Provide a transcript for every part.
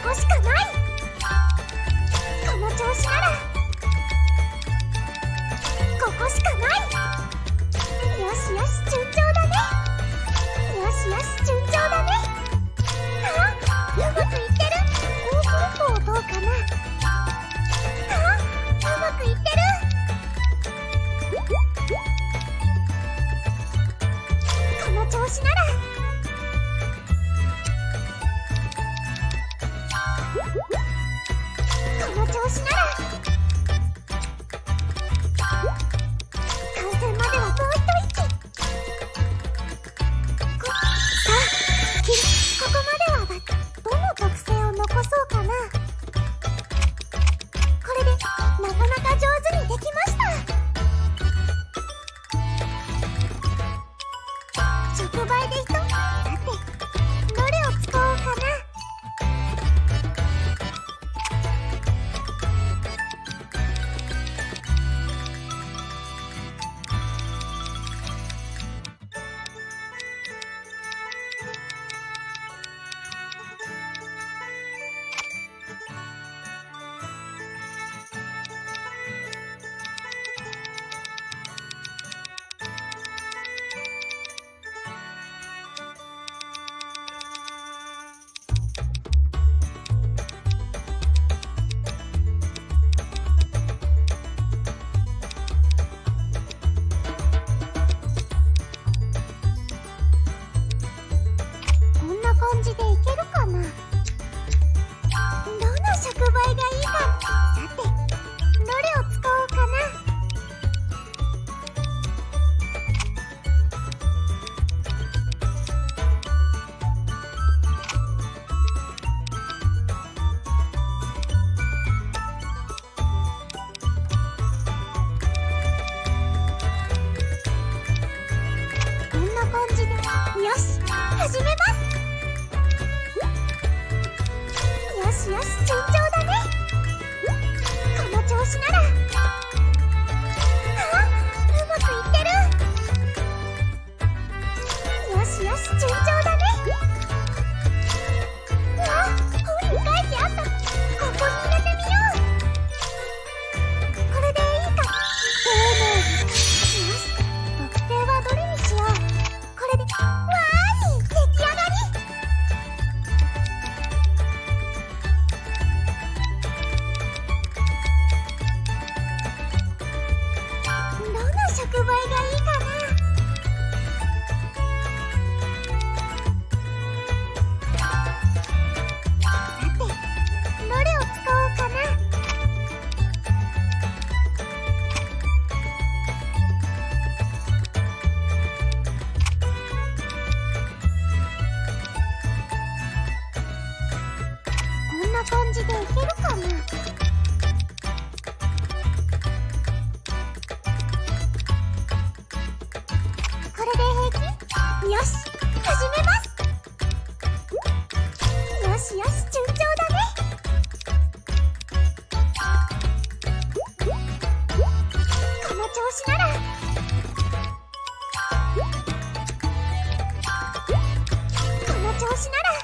こしかない。この調子ならここしかない。よしよし、順調だね。よしよし、順調だね。あ、うまくいってる。こう方法どうかな。あ、うまくいってる。この調子ならこの調子なら完成まではもう一息。さあ、ここまではどの特性を残そうかな。これでなかなか上手にできました。触媒でさて、どれを使おうかな。感じでいけるかな。どの触媒がいいか。さて、どれを使おうかな。こんな感じで、よし、始めます。よしよし、順調だね。この調子ならあ、うまくいってる。よしよし、順調だね。あ、本に書いてあった。ここに入れてみよう。これでいいか。よし、特性はどれにしよう。これでわーい、出来上がり。触媒がいいかな。さて、どれを使おうかな。こんな感じでいけるかな。よし、始めます。よしよし、順調だね。この調子ならこの調子なら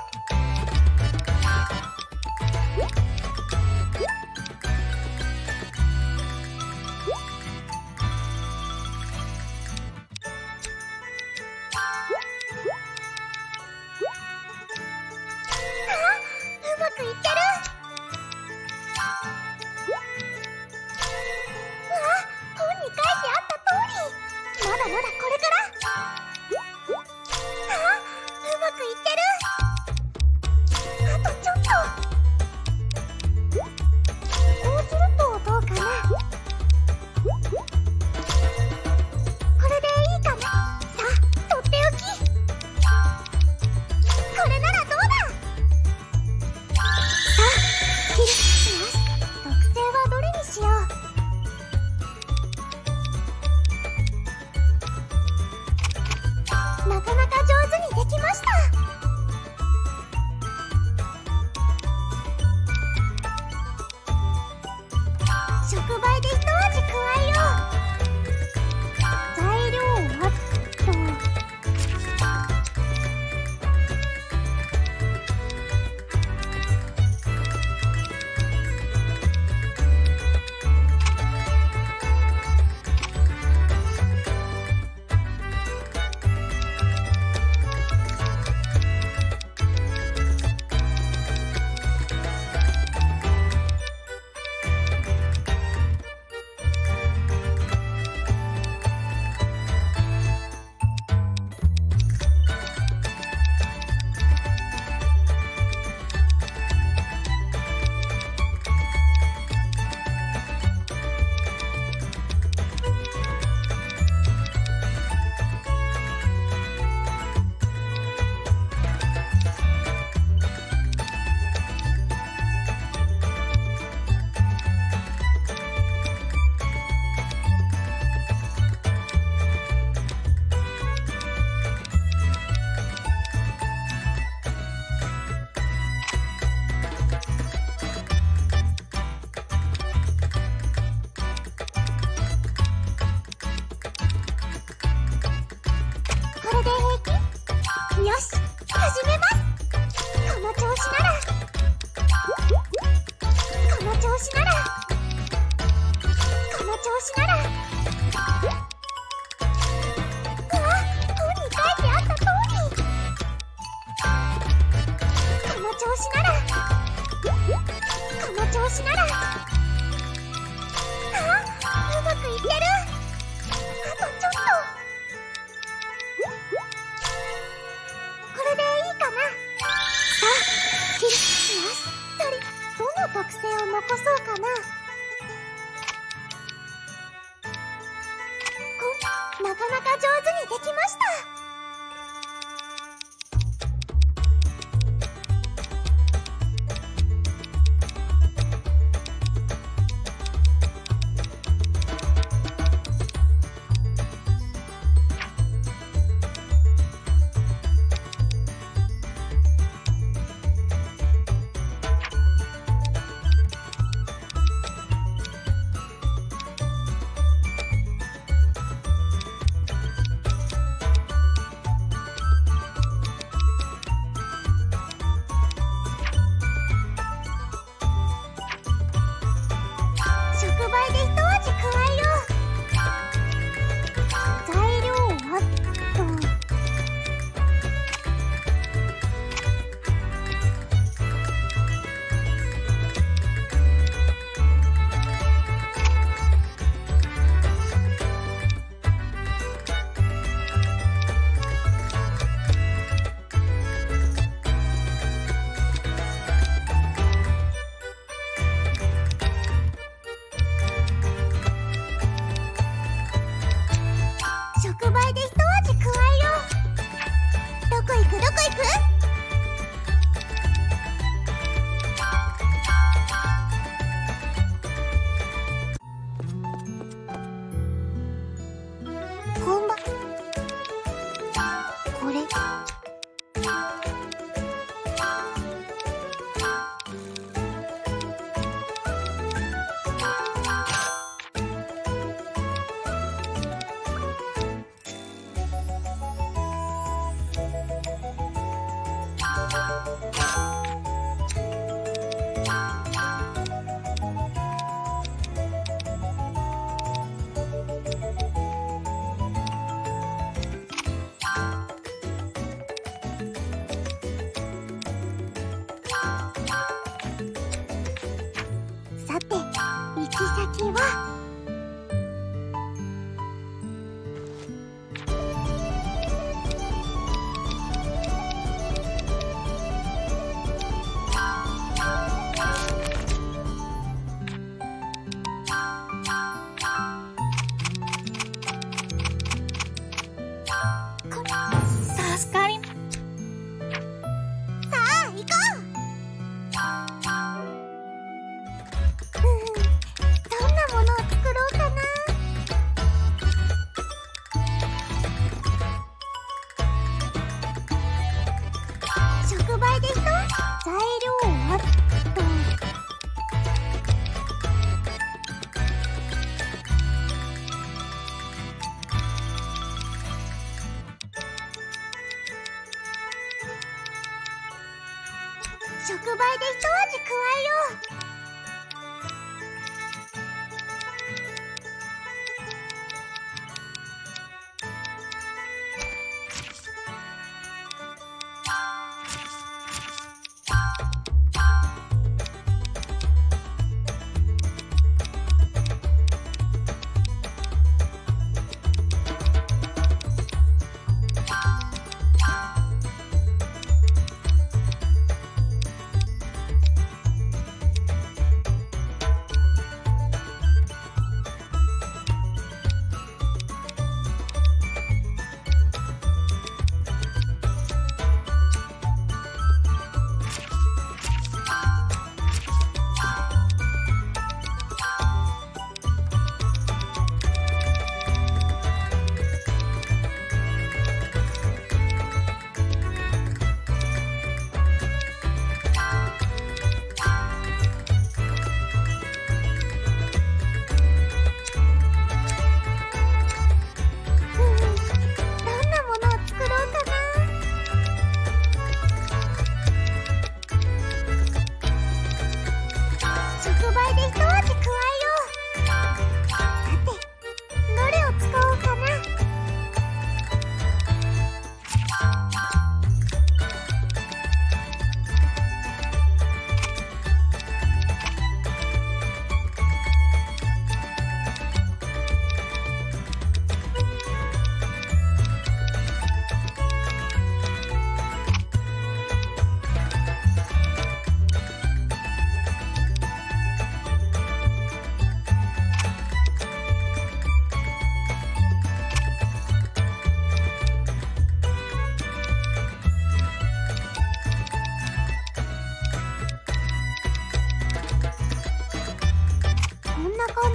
うまく子ならこの調子なら本に書いてあった通りこの調子ならこの調子ならうまくいってる。あとちょっとこれでいいかな。さあよし鳥どの特性を残そうかな。なかなか上手にできました。触媒で一味加えよう。どこ行くどこ行く。本場これさて行き先は助かり。さあ行こう。どんなものを作ろうかな。触媒で材料はっと触媒で一味加えよう。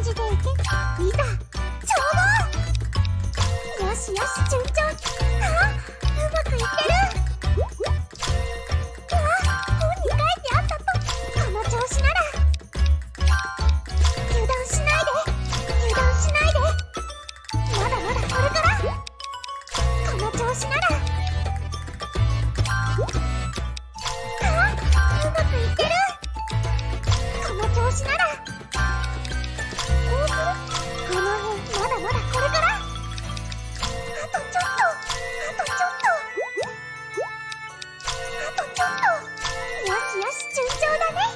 じでいけ。いざ調合。よしよし、順調。あ、うまくいってる。あ、本に書いてあったと。この調子なら。油断しないで、油断しないで。まだまだこれから。この調子なら。あ、うまくいってる。この調子なら。こうする。この辺、まだまだこれから。あとちょっと、あとちょっと、あとちょっと。よしよし、順調だね。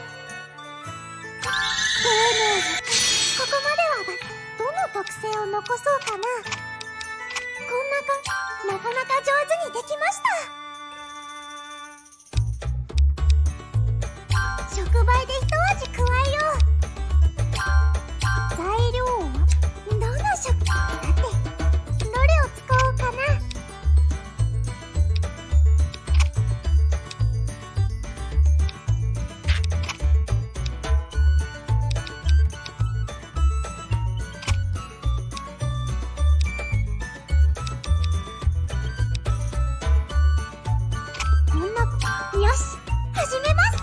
ここまではどの特性を残そうかな。こんななかなか上手にできました。触媒で一味加えよう。材料はどのさて、どれを使おうかな。こんな、よし、始めます。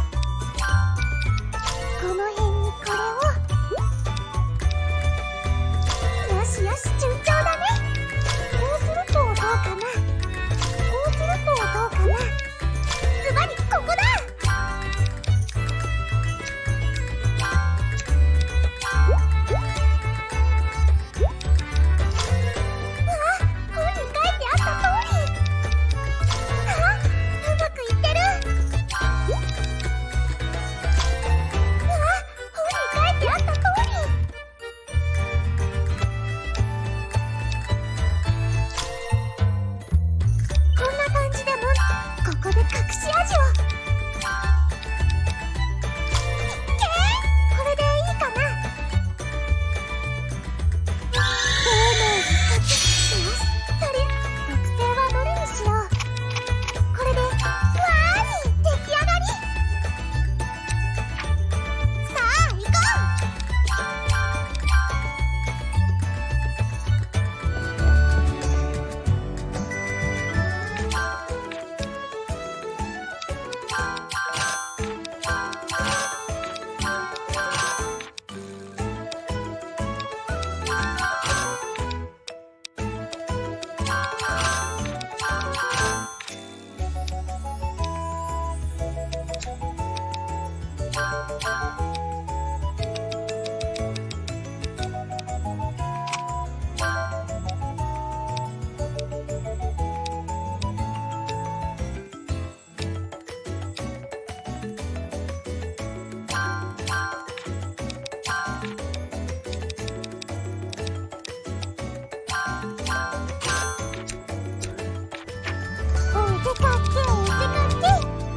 この辺にこれを。よしよし、順調だね。こうするとどうかな。こうするとどうかな。ズバリここだ。うわ、本に書いてあった通り。あ、うまくいってる。うわ、本に書いてあった通り。こんな感じでも、ここで隠し味を。これでいいかな。よし、特性はどれにしよう。これで、わーい、出来上がり。さあ、行こお出かけ、お出かけ。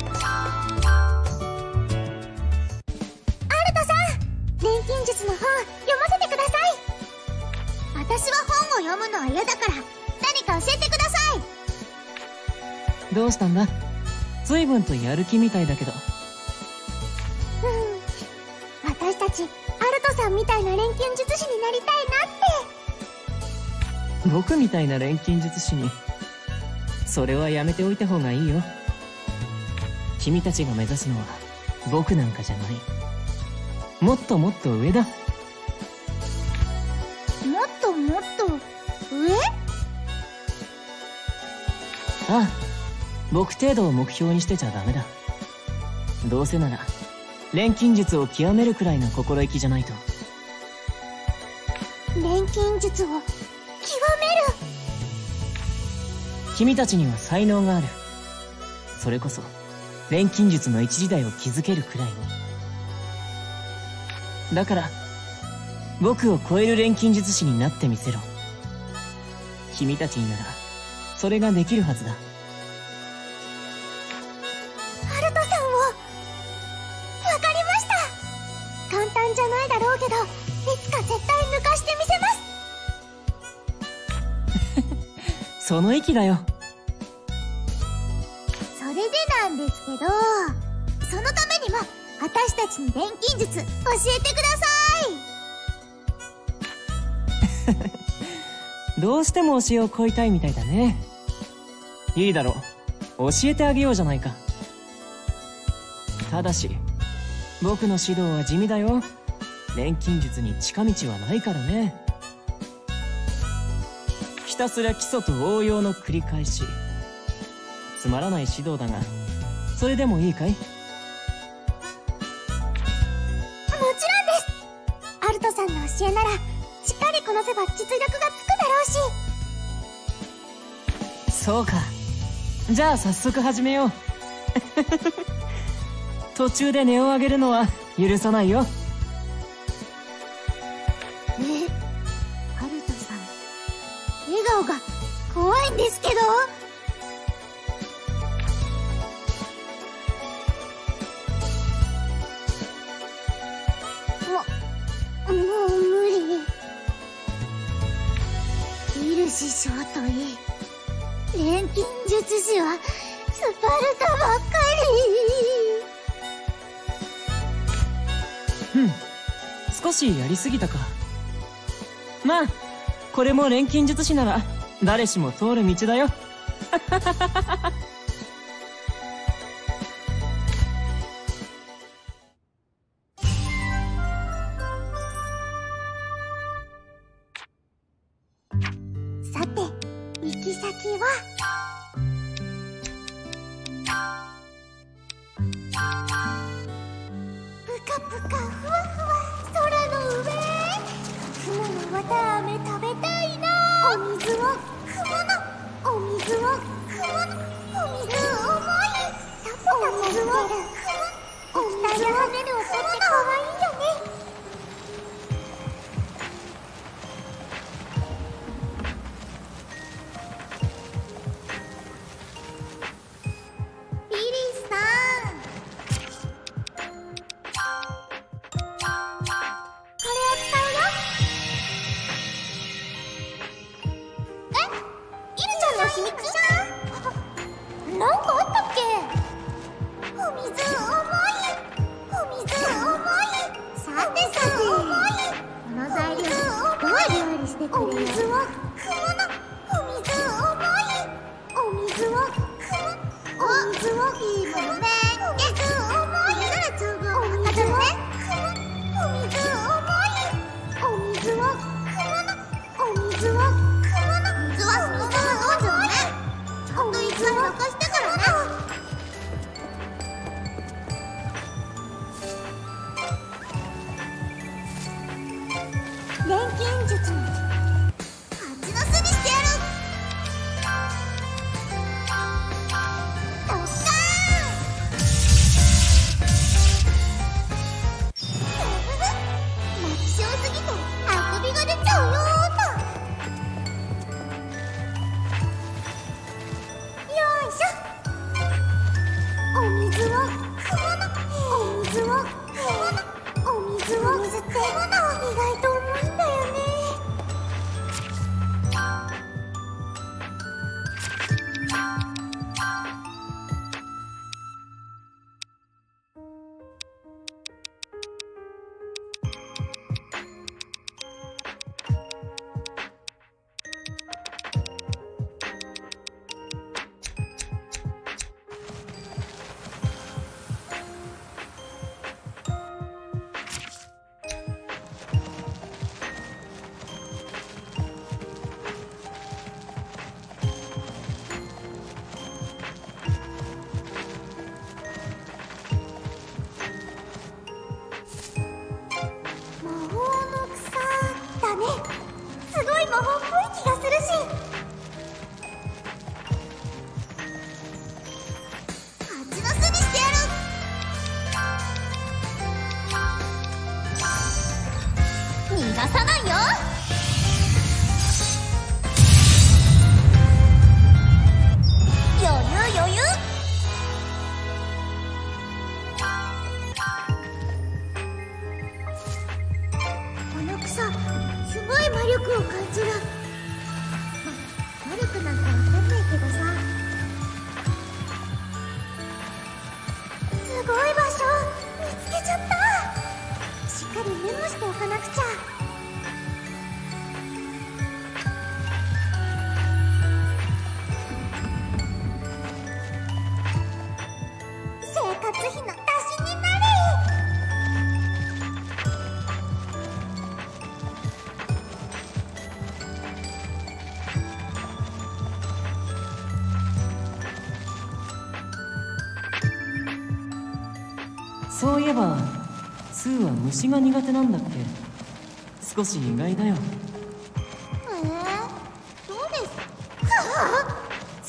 アルトさん、錬金術の本、読ませてください。私は本を読むのは嫌だから、何か教えてください。 どうしたんだ？随分とやる気みたいだけど。 私たち、アルトさんみたいな錬金術師になりたいなって。 僕みたいな錬金術師に。それはやめておいた方がいいよ。君たちが目指すのは僕なんかじゃない。もっともっと上だ。 もっともっと上？ ああ、僕程度を目標にしてちゃダメだ。どうせなら錬金術を極めるくらいの心意気じゃないと。 錬金術を極める。 君たちには才能がある。それこそ錬金術の一時代を築けるくらいに。だから僕を超える錬金術師になってみせろ。君たちにならそれができるはずだ。 アルトさんを。わかりました。簡単じゃないだろうけど、いつか絶対抜かしてみせます。 その息だよ。 それでなんですけど、そのためにも私たちに錬金術教えてください。 どうしても教えを乞いたいみたいだね。いいだろう、教えてあげようじゃないか。ただし僕の指導は地味だよ。錬金術に近道はないからね。ひたすら基礎と応用の繰り返し。つまらない指導だが、それでもいいかい？ もちろんです。アルトさんの教えならしっかりこなせば実力がつくだろうし。 そうか。じゃあ早速始めよう。途中で値を上げるのは許さないよ。 アルトさん、笑顔が怖いんですけど。もう無理。ビル師匠といい、錬金術師はスパルタばっかり。 少しやりすぎたか。まあこれも錬金術師なら誰しも通る道だよ。 さて行き先はぷかぷかふわふわ空の上。雲の綿あめ食べたいな。お水を雲の、お水を雲の、お水重い。タプタプお水を雲、お水を跳ねる音ってかわいいよね。ビリーさん、これを使うよ。イルちゃんの秘密？なんかあったっけ？お水重い、お水重い。さてさて、この材料どう料理してくれよ。お水を雲の、お水重い、お水を雲、お水をいいものね。お水重いならちょうどお水をね。お水重い、お水を雲の、お水を雲の、水は水はどうじゃね。ちゃんと一回残してからね。錬金術の蜂の巣にしてやる。ドッカーン。泣き性すぎてあくびが出ちゃうよーと。よいしょ。お水を雲の、お水を雲の、お水を水って雲の意外と重いんだよね。逃がさないよ。余裕余裕。この草すごい魔力を感じる。魔力なんかわかんないけどさ、すごい場所見つけちゃった。しっかりメモしておかなくちゃ。 そういえばスーは虫が苦手なんだっけ。少し意外だよ。 そうです。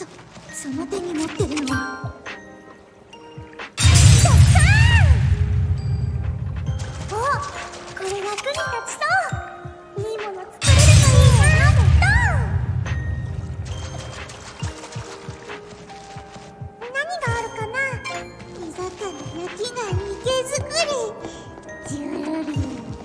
その手に持ってるの。お、これ役に立ちそう。いいもの作れるといいな。何があるかな。煮魚焼きが煮毛作り。ジュルリ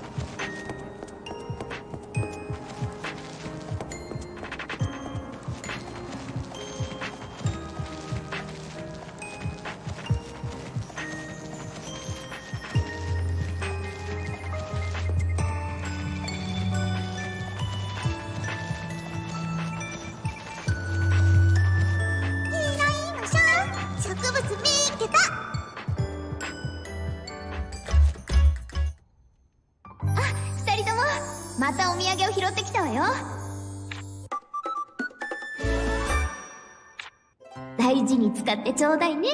またお土産を拾ってきたわよ。大事に使ってちょうだいね。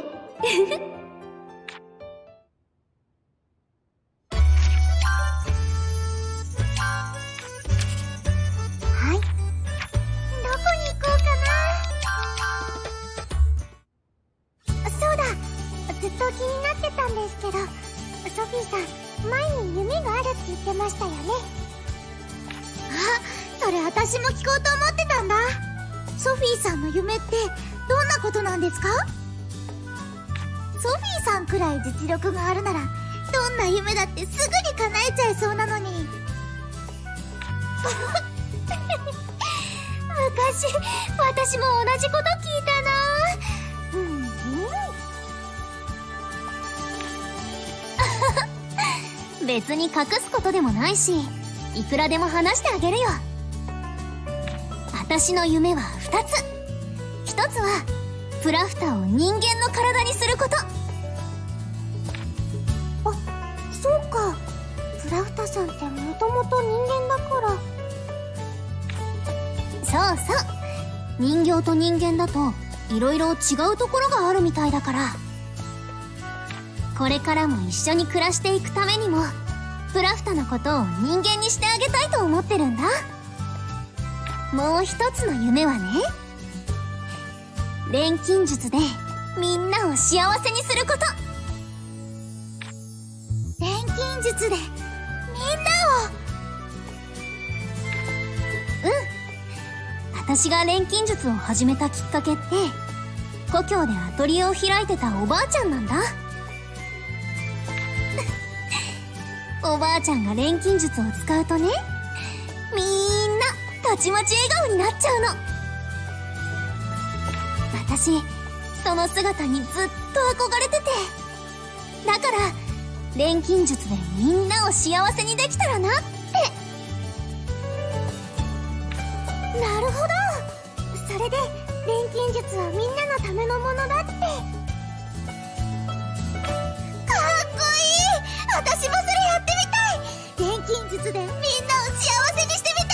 はい、どこに行こうかな。そうだ、ずっと気になってたんですけど、ソフィーさん前に夢があるって言ってましたよね。それ私も聞こうと思ってたんだ。ソフィーさんの夢ってどんなことなんですか？ソフィーさんくらい実力があるならどんな夢だってすぐに叶えちゃいそうなのに。昔私も同じこと聞いたな。別に隠すことでもないし、いくらでも話してあげるよ。私の夢は2つ。1つはプラフタを人間の体にすること。あ、そうか。プラフタさんってもともと人間だから。そうそう、人形と人間だといろいろ違うところがあるみたいだから、これからも一緒に暮らしていくためにもプラフタのことを人間にしてあげたいと思ってるんだ。もう一つの夢はね、錬金術でみんなを幸せにすること。錬金術でみんなを。私が錬金術を始めたきっかけって、故郷でアトリエを開いてたおばあちゃんなんだ。おばあちゃんが錬金術を使うとね、みんなたちまち笑顔になっちゃうの。私その姿にずっと憧れてて、だから錬金術でみんなを幸せにできたらなって。なるほど、それで錬金術はみんなのためのものだって。かっこいい。私もそれやってみたい。錬金術でみんなを幸せにしてみた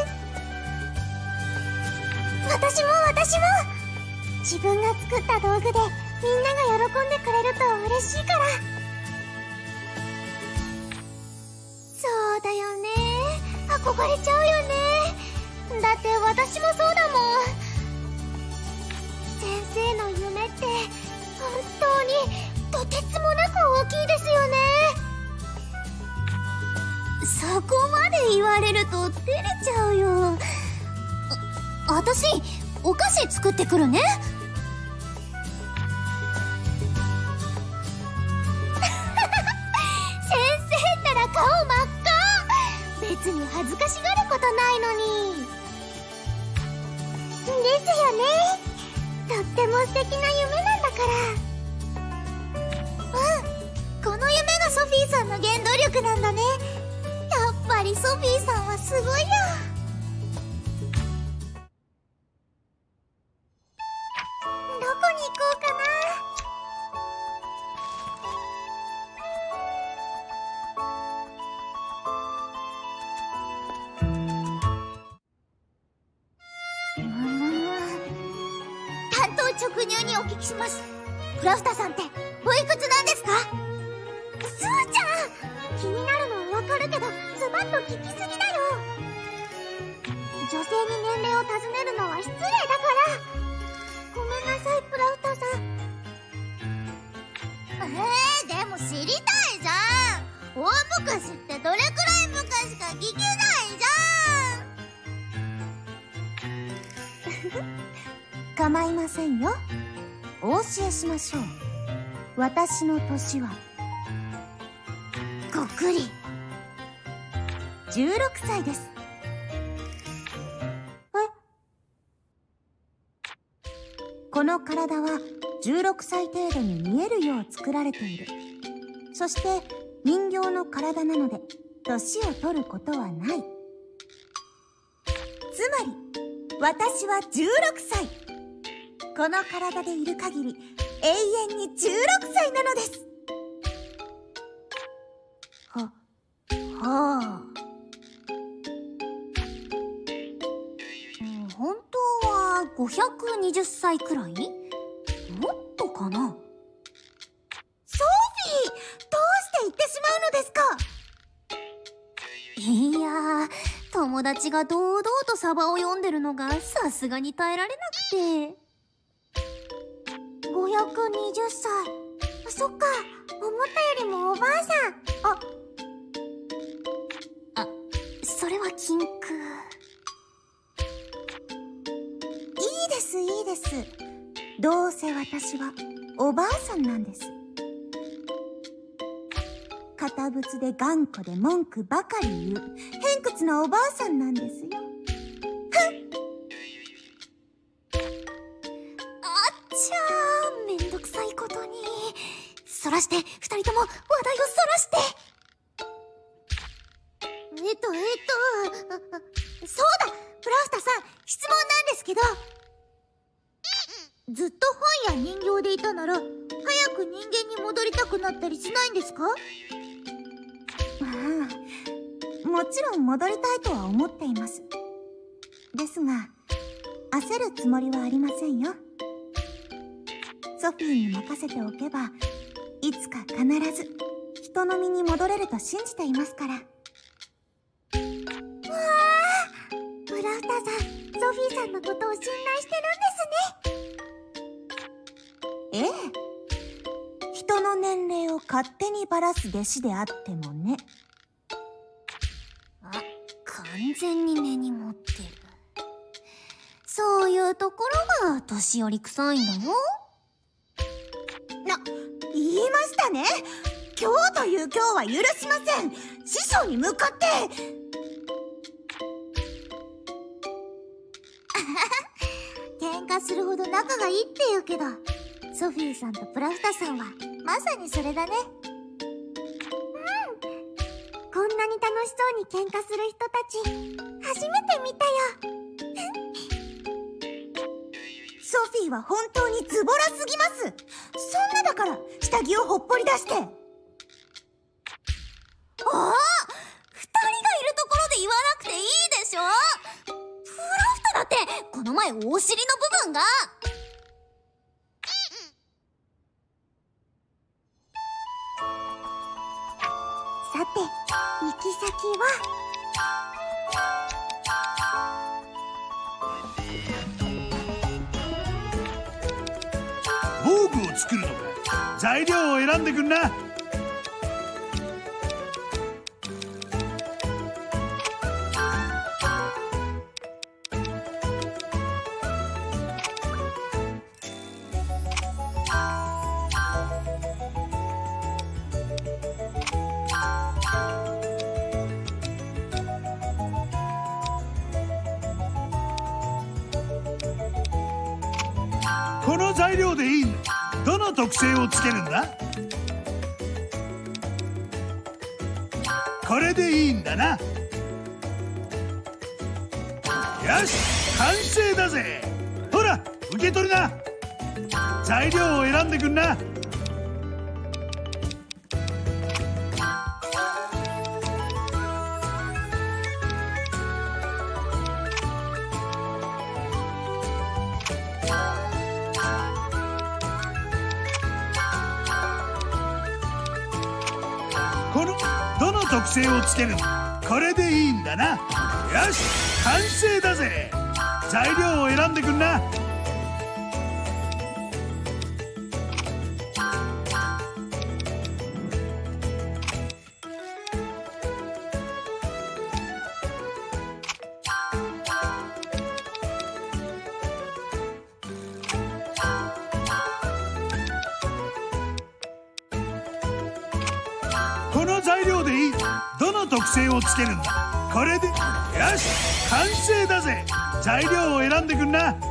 いです。私も自分が作った道具でみんなが喜んでくれると嬉しいから。そうだよね、憧れちゃうよね。だって私もそうだもん。先生の夢って本当にとてつもなく大きいですよね。そこまで言われると照れちゃうよ。私お菓子作ってくるね。先生ったら顔真っ赤。別に恥ずかしがることないのに。ですよね、とっても素敵な夢なんだから。この夢がソフィーさんの原動力なんだね。やっぱりソフィーさんはすごいや。どこに行こうかな。担当直入にお聞きします。プラフタさんっておいくつなんですか？ 気になるのはわかるけど、ズバッと聞きすぎだよ。女性に年齢を尋ねるのは失礼だから。ごめんなさい、プラウタさん。でも知りたいじゃん。大昔ってどれくらい昔か聞けないじゃん。構いませんよ。お教えしましょう。私の年はごくり16歳です。この体は16歳程度に見えるよう作られている。そして人形の体なので年を取ることはない。つまり私は16歳。この体でいる限り永遠に16歳なのです。はあ。本当は520歳くらい？もっとかな？ソフィー！どうして言ってしまうのですか？いやー、友達が堂々とサバを読んでるのがさすがに耐えられなくて。520歳。そっか、思ったよりもおばあさん。それは禁句。いいです、いいです。どうせ私はおばあさんなんです。堅物で頑固で文句ばかり言う偏屈なおばあさんなんですよ。めんどくさいことに。そらして、二人とも話題をそらして。そうだ、プラウスタさん、質問なんですけど、ずっと本や人形でいたなら、早く人間に戻りたくなったりしないんですか？もちろん戻りたいとは思っています。ですが、焦るつもりはありませんよ。ソフィーに任せておけば、いつか必ず人の身に戻れると信じていますから。わあ、プラウタさん、ソフィーさんのことを信頼してるんですね。ええ、人の年齢を勝手にばらす弟子であってもね。完全に根に持ってる。そういうところが年寄り臭いんだよ。言いましたね。今日という今日は許しません。師匠に向かって。喧嘩するほど仲がいいって言うけど、ソフィーさんとプラフタさんはまさにそれだね。こんなに楽しそうに喧嘩する人たち、初めて見たよ。ソフィーは本当にズボラすぎます。そんなだから下着をほっぽり出して。二人がいるところで言わなくていいでしょ。プラフタだってこの前お尻の部分が。さて、行き先は防具を作るのか。材料を選んでくんな。この材料でいいんだ。どの特性をつけるんだ？これでいいんだな。よし、完成だぜ。ほら、受け取りな。材料を選んでくんな。どの特性をつける？これでいいんだな。よし、完成だぜ。材料を選んでくんな。この材料でいい。どの特性をつけるんだ？これでよし、完成だぜ。材料を選んでくんな。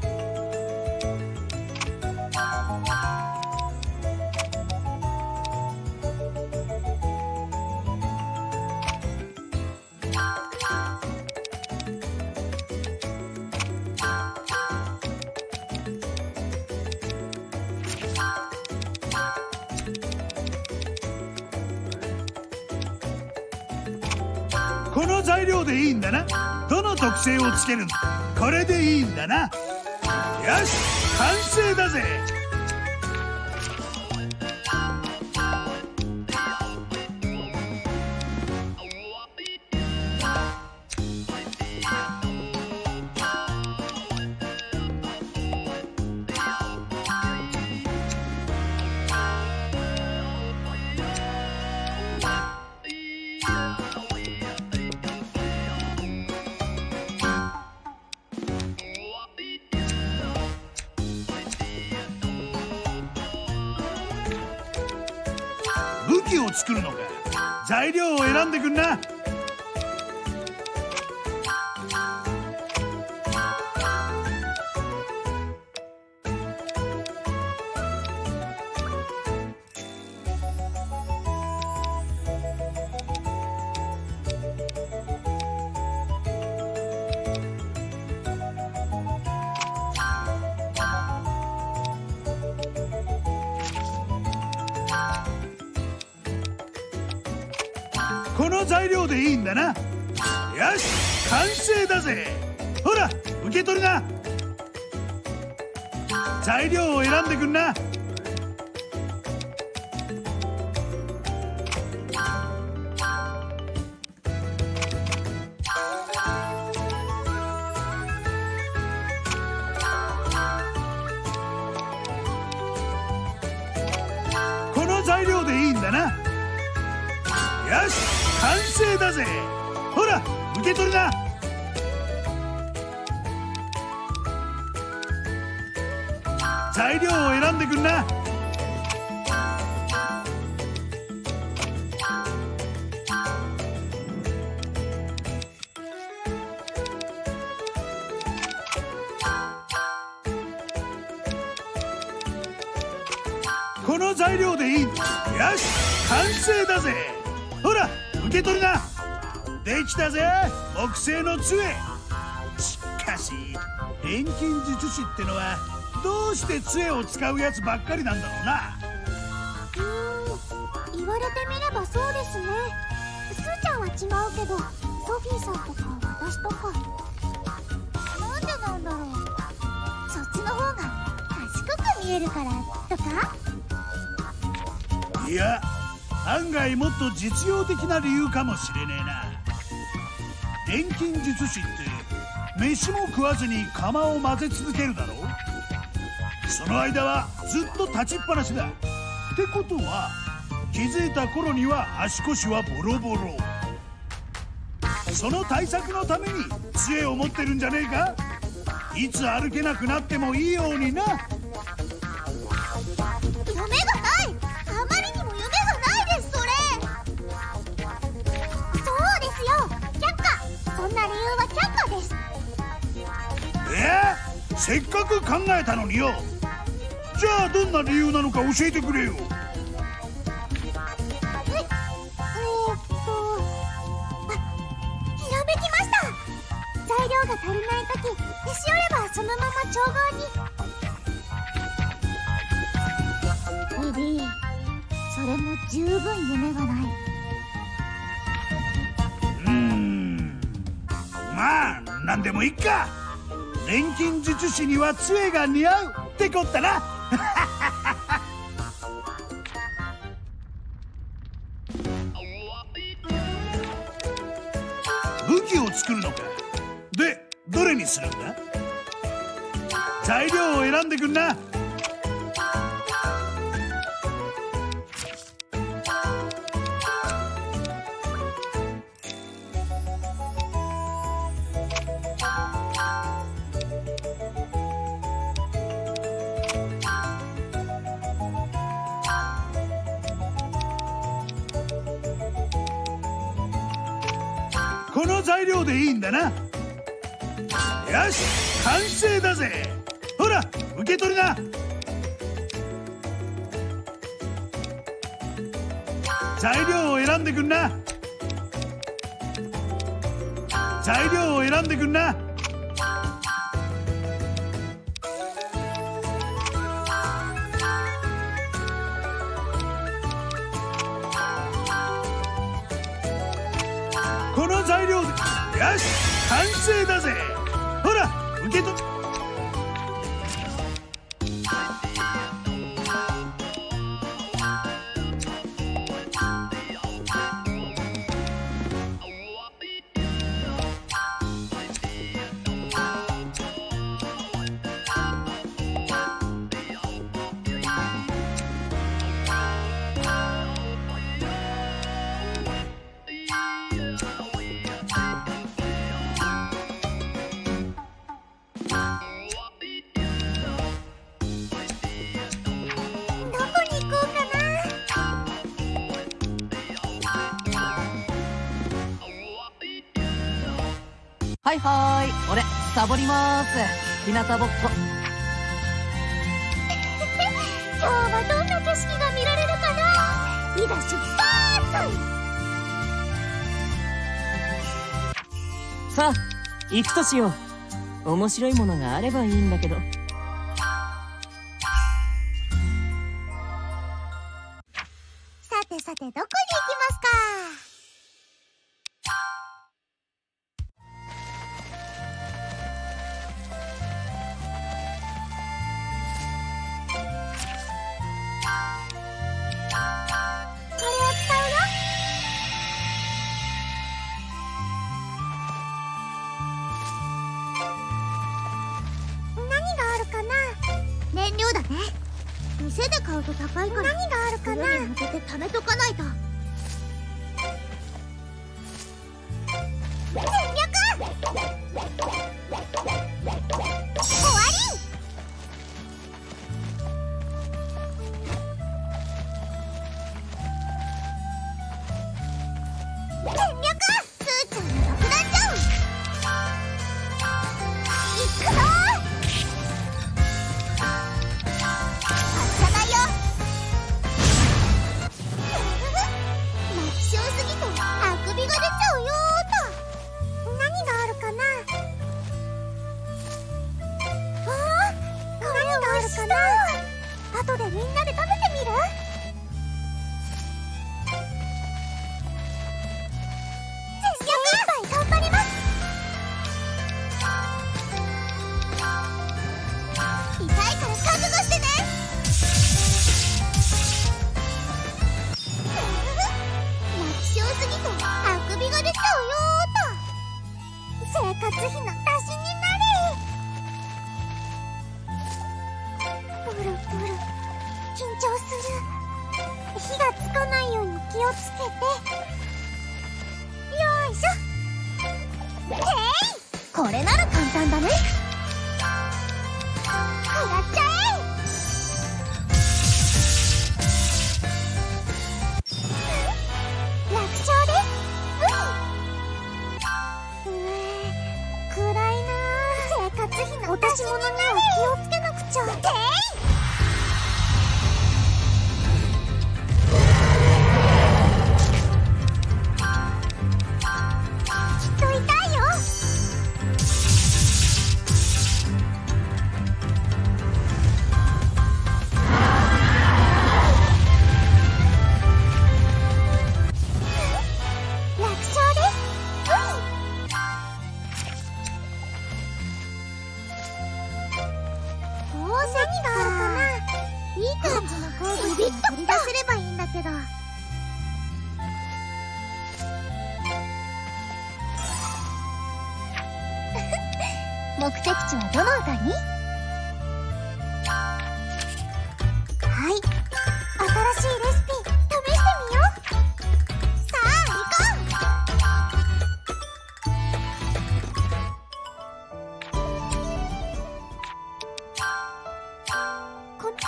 この材料でいいんだな。どの特性をつけるんだ？これでいいんだな。よし、完成だぜ。武器を作るのか。材料を選んでくんな。この材料でいいんだな。よし、完成だぜ。ほら、受け取りな。材料を選んでくんな。この材料でいいんだな。よし、完成だぜ。ほら、受け取りな。材料を選んでくんな。この材料でいい。よし、完成だぜ。ほら、受け取りな。できたぜ、木製の杖。しかし錬金術師ってのはどうして杖を使うやつばっかりなんだろうな。 言われてみればそうですね。スーちゃんは違うけど、ソフィーさんとか私とか。なんでなんだろう。そっちの方が賢く見えるからとか。 いや、案外もっと実用的な理由かもしれねえな。錬金術師って飯も食わずに釜を混ぜ続けるだろう。その間はずっと立ちっぱなしだ。ってことは気づいた頃には足腰はボロボロ。その対策のために杖を持ってるんじゃねえか。いつ歩けなくなってもいいようにな。 夢がない。あまりにも夢がないです。それそうですよ、却下。そんな理由は却下です。 せっかく考えたのによ。じゃあどんな理由なのか教えてくれよ。 ひらめきました。材料が足りないとき、へし折ればそのまま調合に。リリー、それも十分夢がない。 まあ何でもいいか。錬金術師には杖が似合うってこったな。 武器を作るのか。でどれにするんだ。材料を選んでくんな。この材料でいいんだな。よし、完成だぜ。ほら受け取りな。材料を選んでくんな。材料を選んでくんな。この材料で、よし、完成だぜ。ほら受け取っ。 はいはーい、俺サボりまーす。日向ぼっこ。 今日はどんな景色が見られるかな。いざ出発。 さあ行くとしよう。面白いものがあればいいんだけど。 さてさて、どこに行きますか。燃料だね。店で買うと高いから何があるかな。冬に向けて貯めとかないと。全力終わり。全力スーちゃんの独壇場。行くぞ。後でみんなで食べてみる。全力いっぱい頑張ります。痛いから覚悟してね。楽勝すぎてあくびが出ちゃうよーと。生活費の足しになれ。ブルブル緊張する。火がつかないように気をつけて。よいしょ。これなら簡単だね。食らっちゃえ。楽勝です。暗いな。生活費の落とし物には気をつけなくちゃ。取り出せればいいんだけど。 目的地はどの辺り？はい、新しいレシピ試してみよう。さあ行こう。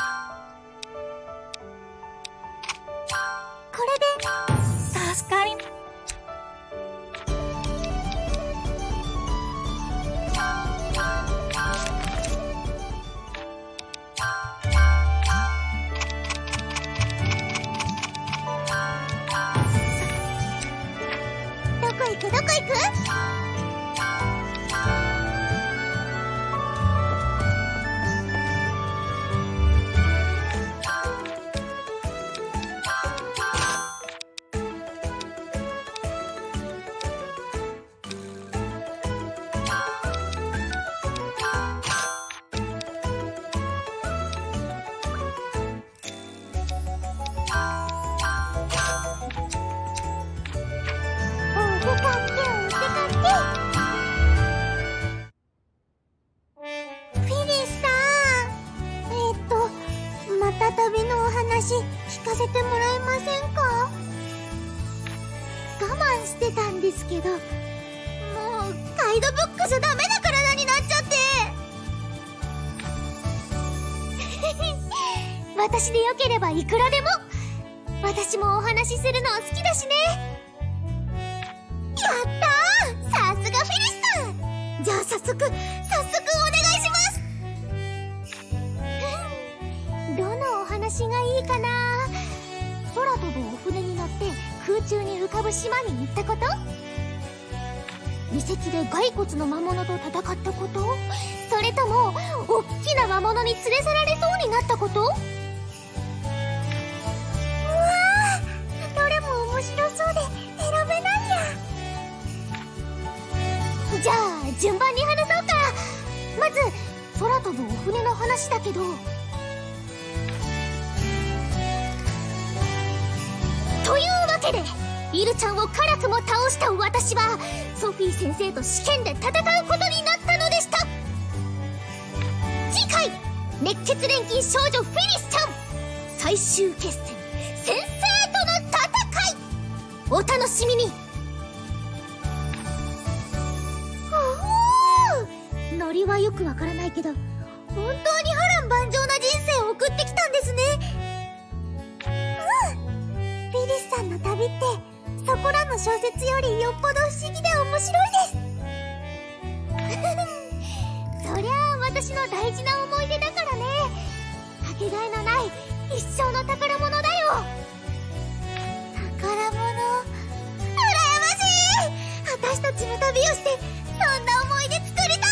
これで助かり。 どこ行く？旅のお話聞かせてもらえませんか？我慢してたんですけど、もうガイドブックじゃダメな体になっちゃって私でよければいくらでも。私もお話しするの好きだしね。やったー、さすがフィリスさん。じゃあ早速お願いします。どのお話がいいかな。空飛ぶお船に乗って空中に浮かぶ島に行ったこと、遺跡で骸骨の魔物と戦ったこと、それともおっきな魔物に連れ去られそうになったこと。うわー、どれも面白そうで選べないや。じゃあ順番に話そうか。まず空飛ぶお船の話だけど、というわけでイルちゃんを辛くも倒した私はソフィー先生と試験で戦うことになったのでした。次回、熱血錬金少女フィリスちゃん最終決戦、先生との戦い、お楽しみに。おお、ノリはよくわからないけど本当に波乱万丈な人生を送ってきたんですね。フィリスさんの旅ってそこらの小説よりよっぽど不思議で面白いですそりゃあ私の大事な思い出だからね。かけがえのない一生の宝物だよ。宝物、羨ましい。私たちも旅をしてそんな思い出作りたい。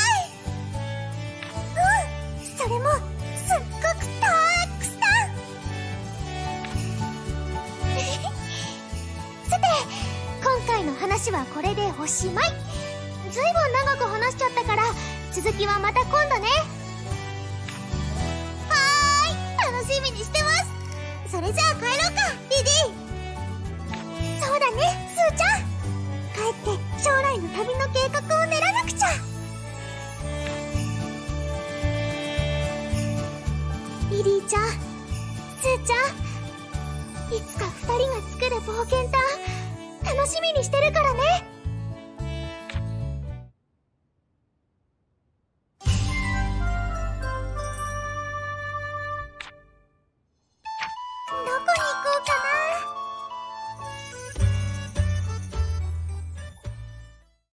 それもすっごくたくさんさて、今回の話はこれでおしまい。ずいぶん長く話しちゃったから続きはまた今度ね。はーい、楽しみにしてます。それじゃあ帰ろうか、リディ。そうだね、スーちゃん。帰って将来の旅の計画